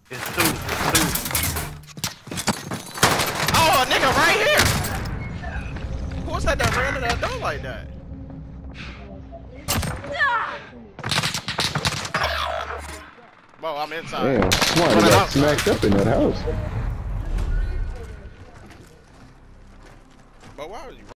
It's two. It's two. Oh, a nigga right here. Who was that ran to that door like that? Bro, I'm inside. Damn, somebody got smacked up in that house. But why are you